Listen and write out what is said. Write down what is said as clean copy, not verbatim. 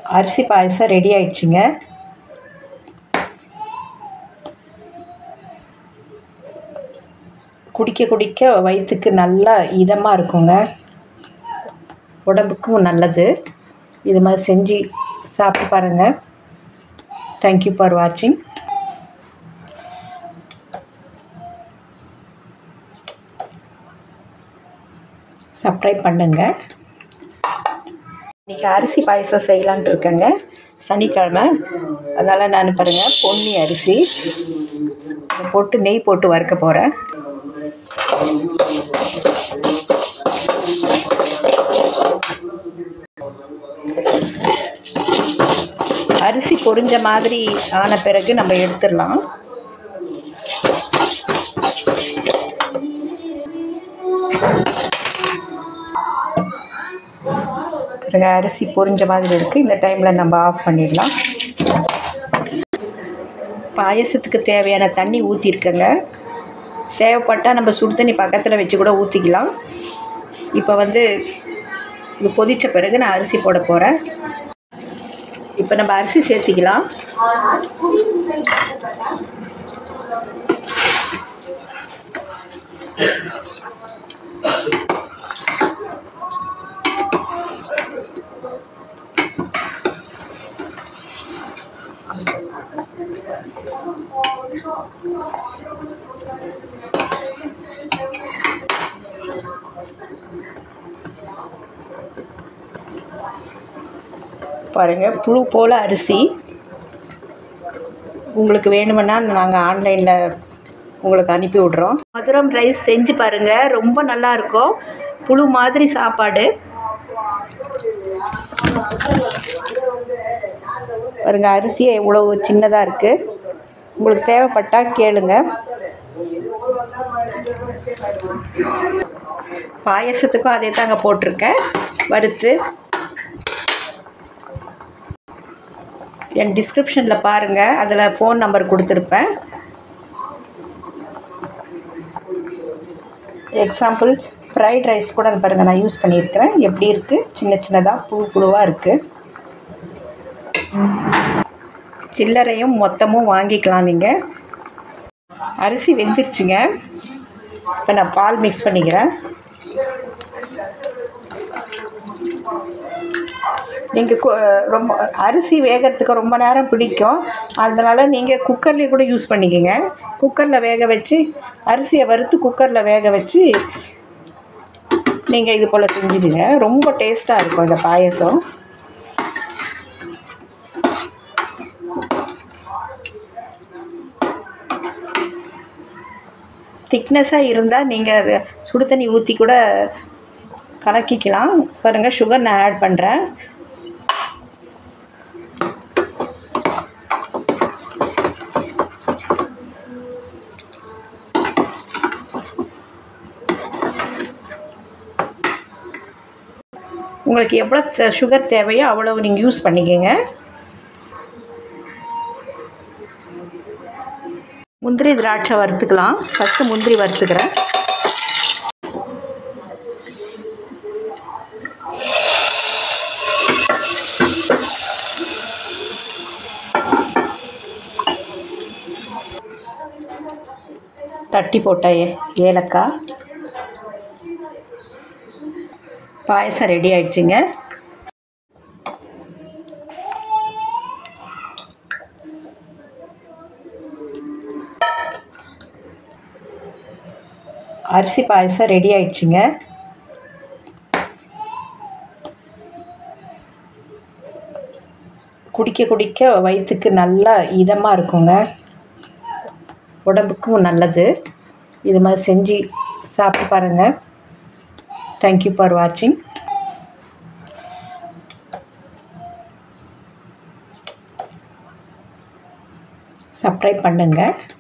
அரிசி பாயசம் ரெடி ஆயிடுச்சுங்க. குடிக்க குடிக்க வயிற்றுக்கு நல்லா இதமாக இருக்குங்க, உடம்புக்கும் நல்லது. இது மாதிரி செஞ்சு சாப்பிட்டு பாருங்கள். தேங்க்யூ ஃபார் வாட்சிங். சப்ஸ்கிரைப் பண்ணுங்கள். இன்றைக்கி அரிசி பாயசம் செய்யலான்ட்டு இருக்கேங்க, சனிக்கிழமை. அதனால் நான் பாருங்கள் பொன்னி அரிசி போட்டு நெய் போட்டு வறுக்க போகிறேன். அரிசி பொரிஞ்ச மாதிரி ஆன பிறகு நம்ம எடுத்துடலாம். அரிசி பொரிஞ்ச மாதிரி இருக்குது. இந்த டைமில் நம்ம ஆஃப் பண்ணிடலாம். பாயசத்துக்கு தேவையான தண்ணி ஊற்றிருக்கேங்க. தேவைப்பட்டால் நம்ம சுடு தண்ணி பக்கத்தில் வச்சு கூட ஊற்றிக்கலாம். இப்போ இது கொதித்த பிறகு நான் அரிசி போட போகிறேன். இப்போ நம்ம அரிசி சேர்த்திக்கலாம். பாருங்கள், புழு போல் அரிசி. உங்களுக்கு வேணுமென்னா நாங்கள் ஆன்லைனில் உங்களுக்கு அனுப்பி விட்றோம். மதுரம் ரைஸ் செஞ்சு பாருங்கள், ரொம்ப நல்லாயிருக்கும். புழு மாதிரி சாப்பாடு. பாருங்கள், அரிசியே எவ்வளோ சின்னதாக இருக்குது. உங்களுக்கு தேவைப்பட்டால் கேளுங்க. பாயசத்துக்கும் அதே தாங்க போட்டிருக்கேன் வறுத்து. என் டிஸ்கிரிப்ஷனில் பாருங்கள், அதில் ஃபோன் நம்பர் கொடுத்துருப்பேன். எக்ஸாம்பிள் ஃப்ரைட் ரைஸ் கூட பாருங்கள் நான் யூஸ் பண்ணியிருக்கிறேன். எப்படி இருக்குது, சின்ன சின்னதாக புழு புழுவாக இருக்குது. சில்லறையும் மொத்தமும் வாங்கிக்கலாம் நீங்கள். அரிசி வெந்துருச்சுங்க. இப்போ நான் பால் மிக்ஸ் பண்ணிக்கிறேன். நீங்கள் ரொம்ப அரிசி வேகிறதுக்கு ரொம்ப நேரம் பிடிக்கும். அதனால் நீங்கள் குக்கர்லேயே கூட யூஸ் பண்ணிக்கோங்க. குக்கரில் வேக வச்சு அரிசியை வறுத்து குக்கரில் வேக வச்சு நீங்கள் இது போல் செஞ்சுடுங்க. ரொம்ப டேஸ்ட்டாக இருக்கும் இந்த பாயசம். திக்னஸாக இருந்தால் நீங்கள் அதை சுடு தண்ணி ஊற்றி கூட கலக்கிக்கலாம். பாருங்கள், சுகர் நான் ஆட் பண்ணுறேன். உங்களுக்கு எவ்வளோ சுகர் தேவையோ அவ்வளவு நீங்கள் யூஸ் பண்ணிக்கோங்க. முந்திரி திராட்சை வறுத்துக்கலாம். ஃபஸ்ட்டு முந்திரி வறுத்துக்கிறேன். தட்டி போட்ட ஏலக்காய். பாயசம் ரெடி ஆயிடுச்சுங்க. அரிசி பாயசம் ரெடி ஆயிடுச்சுங்க. குடிக்க குடிக்க வயிற்றுக்கு நல்லா இதமாக இருக்குங்க, உடம்புக்கும் நல்லது. இது மாதிரி செஞ்சு சாப்பிட்டு பாருங்கள். தேங்க்யூ ஃபார் வாட்சிங். சப்ஸ்கிரைப் பண்ணுங்கள்.